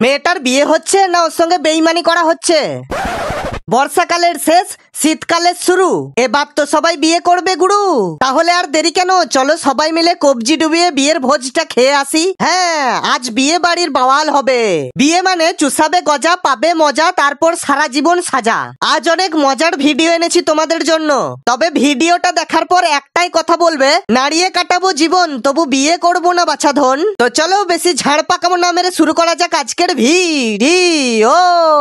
মেয়েটার বিয়ে হচ্ছে না ওর সঙ্গে বেইমানি করা হচ্ছে? বর্ষাকালের শেষ, শীতকালের শুরু, এবার তো সবাই বিয়ে করবে গুরু। তাহলে আর দেরি কেন, চলো সবাই মিলে কবজি ডুবিয়ে বিয়ের ভোজটা খেয়ে আসি। হ্যাঁ, আজ বিয়ে বাড়ির বাওয়াল হবে। বিয়ে মানে চুষাবে গজা, পাবে মজা, তারপর সারা জীবন সাজা। আজ অনেক মজার ভিডিও এনেছি তোমাদের জন্য, তবে ভিডিওটা দেখার পর একটাই কথা বলবে, নাড়িয়ে কাটাবো জীবন তবু বিয়ে করবো না বাছাধন। তো চলো বেশি ঝাড় পাকামো না মেরে শুরু করা যাক আজকের ভিডিও।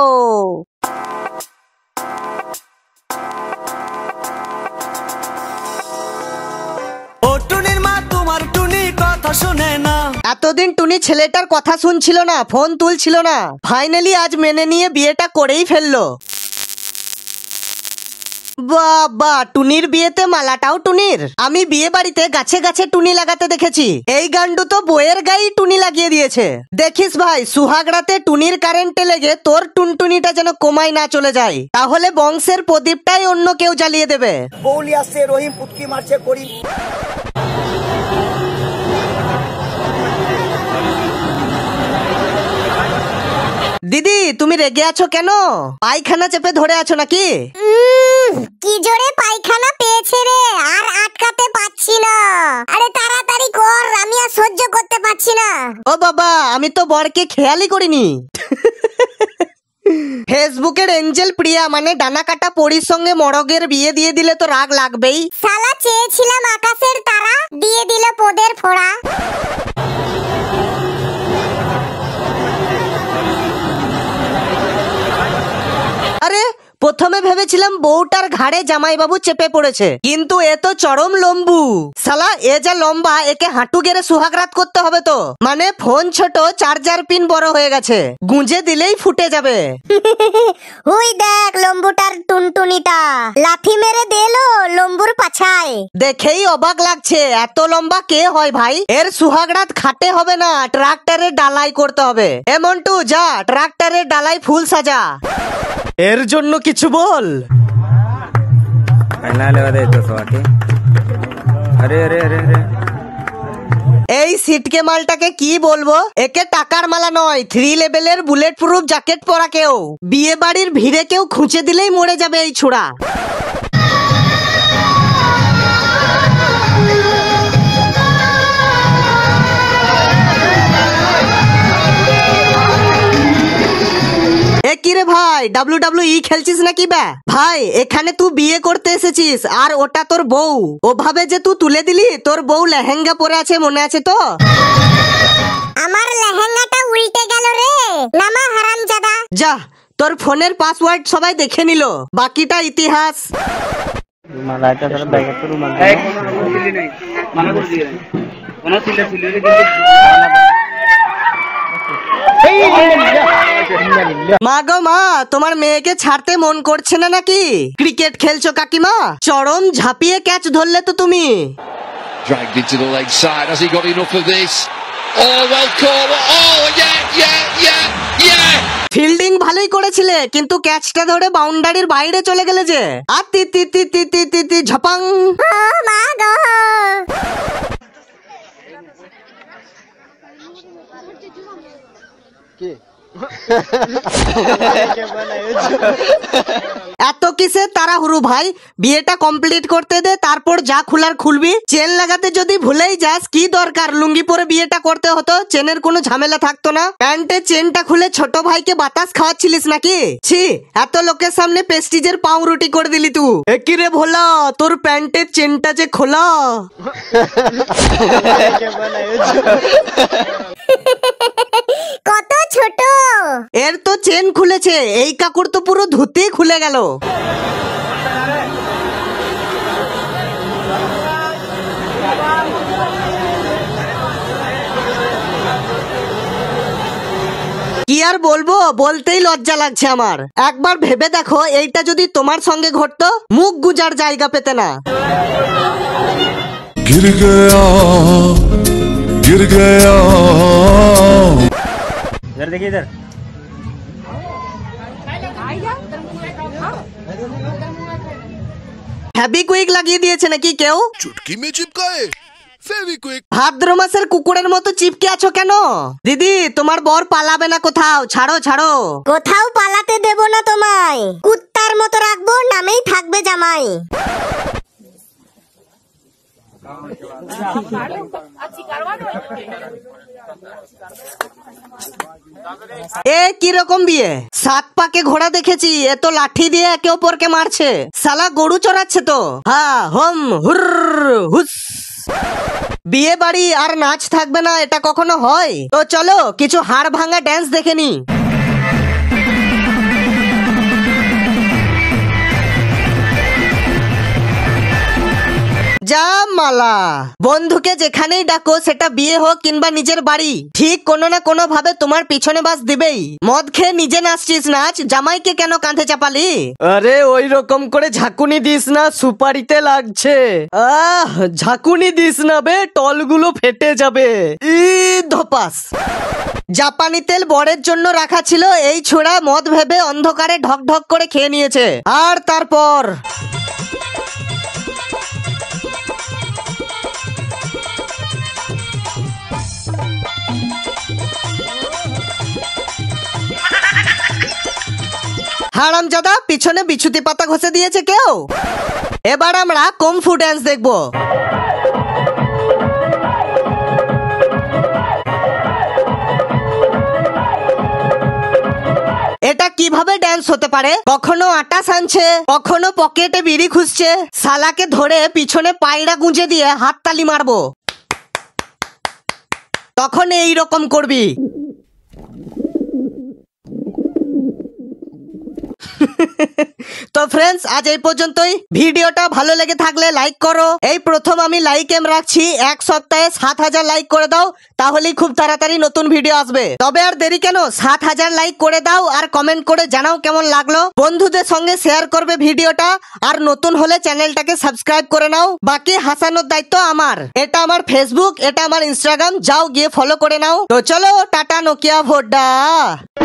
এতদিন টুনি ছেলেটার কথা শুনছিল না, ফোন তুলছিল না, ফাইনালি আজ মেনে নিয়ে বিয়েটা করেই ফেললো। বাবা, টুনির বিয়েতে মালাটাও টুনির। আমি বিয়ে বাড়িতে গাছে গাছে টুনি লাগাতে দেখেছি, এই গান্ডু তো বইয়ের গায়ে টুনি লাগিয়ে দিয়েছে। দেখিস ভাই, সুহাগরাতে টুনির কারেন্টে লেগে তোর টুনটুনিটা যেন কমায় না চলে যায়, তাহলে বংশের প্রদীপটাই অন্য কেউ জ্বালিয়ে দেবে। বৌলি আসছে, রহিম পুটকি মারছে, করিম। দিদি, তুমি রেগে আছো কেন? পায়খানা চেপে ধরে আছো নাকি? কি জোরে পায়খানা পেয়েছে রে, আর আটকাতে পারছি না। আরে তাড়াতাড়ি কর, আমি আর সহ্য করতে পারছি না। ও বাবা, আমি তো বরকে খেয়ালই করিনি। ফেসবুকের এঞ্জেল প্রিয়া মানে ডানা কাটা পরির সঙ্গে মরগের বিয়ে দিয়ে দিলে তো রাগ লাগবেই। শালা চেয়েছিলাম আকাশের তারা, দিয়ে দিল পোদের ফোড়া। আরে, প্রথমে ভেবেছিলাম বউটার ঘাড়ে জামাইবাবু চেপে পড়েছে, কিন্তু এ তো চরম লম্বু। শালা এ যা লম্বা, একে হাঁটু গেড়ে সুহাগরাত করতে হবে তো। মানে ফোন ছোট, চার্জার পিন বড় হয়ে গেছে, গুঁজে দিলেই ফুটে যাবে। হুই দেখ লম্বুটার টুনটুনিটা, লাথি মেরে দিলো লম্বুর পাছায়। দেখেই অবাক লাগছে, এত লম্বা কে হয় ভাই? এর সুহাগরাত খাটে হবে না, ট্রাক্টরের ডালাই করতে হবে। এমনটু যা, ট্রাক্টরের ডালাই ফুল সাজা। এর জন্য কিছু বল। এই সিটকে মালটাকে কি বলবো, একে টাকার মালা নয়, 3 লেভেলের বুলেট প্রুফ জ্যাকেট পরা কেউ। বিয়ে বাড়ির ভিড়ে কেউ খুঁজে দিলেই মরে যাবে এই ছোড়া। কিরে ভাই, WWE খেলছিস নাকি? ভাই, এখানে তুই বিয়ে করতে এসেছিস আর ওটা তোর বউ। ওভাবে যে তুই তুলে দিলি, তোর বউ লেহেঙ্গা পরে আছে, মনে আছে তো? আমার লেহেঙ্গাটা উল্টে গেল রে, নামা হারামজাদা। যা, তোর ফোনের পাসওয়ার্ড সবাই দেখে নিল, বাকিটা ইতিহাস। মা গো মা, তোমার মেয়েকে ছাড়তে মন করছে না নাকি? ক্রিকেট খেলছো কাকিমা? চরম ঝাঁপিয়ে ক্যাচ ধরলে তো তুমি। Dragged into the leg side. Has he got enough of this? Oh, well caught. Oh, yeah. Fielding ভালোই করেছিলে, কিন্তু ক্যাচটা ধরে বাউন্ডারির বাইরে চলে গেলে যে। আর তি তি তি তি তি তি তি ঝপাং। ও মা গো। এত কিসে তাড়াহুড়ো ভাই? বিয়েটা কমপ্লিট করতে দে, তারপর যা খুলার খুলবি। চেন লাগাতে যদি ভুলেই যাস, কি দরকার লুঙ্গি পরে বিয়েটা করতে হতো? চেনের কোনো ঝামেলা থাকতো না। প্যান্টে চেনটা খুলে ছোট ভাইকে বাতাস খাওয়াচ্ছিলিস নাকি? ছি, এত লোকের সামনে প্রেস্টিজের পাউরুটি করে দিলি তুই। একি রে ভোলা, তোর প্যান্টের চেনটা যে খোলা। কত ছোট। এর তো চেন খুলেছে, এই কাকুর তো পুরো ধুতি খুলে গেল। কি আর বলবো, বলতেই লজ্জা লাগছে আমার। একবার ভেবে দেখো, এইটা যদি তোমার সঙ্গে ঘটতো, মুখ গুজার জায়গা পেতে না। गिर गया इधर देखिए, इधर ফেবিকুইক লাগিয়ে দিয়েছে নাকি কেউ? चुटकी में चिपकाए ভাদ্র মাসের কুকুরের মতো চিপকে আছো কেন? দিদি তোমার বর পালাবে না কোথাও, ছাড়ো ছাড়ো। কোথাও পালাতে দেব না তোমায়, কুত্তার মতো রাখবো, নামেই থাকবে জামাই। এ কিরকম বিয়ে? 7 পাকে ঘোড়া দেখেছি, এ তো লাঠি দিয়ে একে অপরকে মারছে। শালা গরু চড়াচ্ছে তো। হা হম হুর হুস। বিয়ে বাড়ি আর নাচ থাকবে না, এটা কখনো হয়? তো চলো কিছু হাড় ভাঙা ড্যান্স দেখে নি। যা মালা, বন্ধুকে যেখানেই ডাকো, সেটা বিয়ে হোক কিংবা নিজের বাড়ি, ঠিক কোনো না কোনো ভাবে তোমার পিছনে বাস দিবেই। মদ খেয়ে নিজে নাচছিস নাচ, জামাইকে কেন কাঁধে চাপালি? আরে ওই রকম করে ঝাঁকুনি দিস না, সুপারিতে লাগছে। ঝাঁকুনি দিস না বে, টলগুলো ফেটে যাবে। ধপাস। জাপানি তেল বরের জন্য রাখা ছিল, এই ছোড়া মদ ভেবে অন্ধকারে ঢক ঢক করে খেয়ে নিয়েছে। আর তারপর হারামজাদা, পিছনে বিছুতি পাতা ঘষে দিয়েছে কেউ। এবার আমরা কুমফু ড্যান্স দেখবো। এটা কিভাবে ড্যান্স হতে পারে? কখনো আটা সানছে, কখনো পকেটে বিড়ি খুঁজছে। শালাকে ধরে পিছনে পায়রা গুঁজে দিয়ে হাততালি মারবো, তখন এই রকম করবি। তো ফ্রেন্ডস, আজ এই পর্যন্তই। ভিডিওটা ভালো লেগে থাকলে লাইক করো। এই প্রথম আমি লাইক এম রাখছি, 1 সপ্তাহে 7000 লাইক করে দাও, তাহলেই খুব তাড়াতাড়ি নতুন ভিডিও আসবে। তবে আর দেরি কেন, 7000 লাইক করে দাও আর কমেন্ট করে জানাও কেমন লাগলো। বন্ধুদের সঙ্গে শেয়ার করবে ভিডিওটা, আর নতুন হলে চ্যানেলটাকে সাবস্ক্রাইব করে নাও। বাকি হাসানোর দায়িত্ব আমার। এটা আমার ফেসবুক, এটা আমার ইনস্টাগ্রাম, যাও গিয়ে ফলো করে নাও। তো চলো, টাটা, নোকিয়া, ভোডা।